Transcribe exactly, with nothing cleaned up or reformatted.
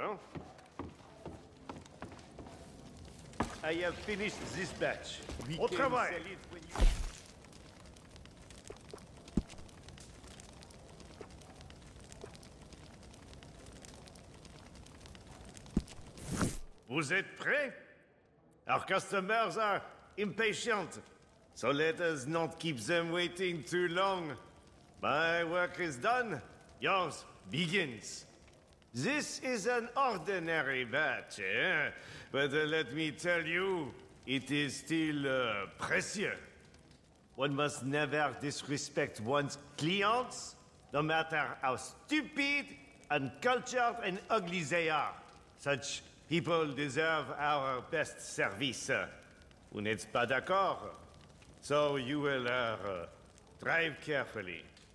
Well, I have finished this batch. We Au can travail. sell it when you... Vous êtes prêts? Our customers are impatient, So let us not keep them waiting too long. My work is done. Yours begins. This is an ordinary batch, eh? But uh, let me tell you, it is still uh, precious. One must never disrespect one's clients, no matter how stupid, uncultured, and ugly they are. Such people deserve our best service. Vous n'êtes pas d'accord? So you will uh, drive carefully.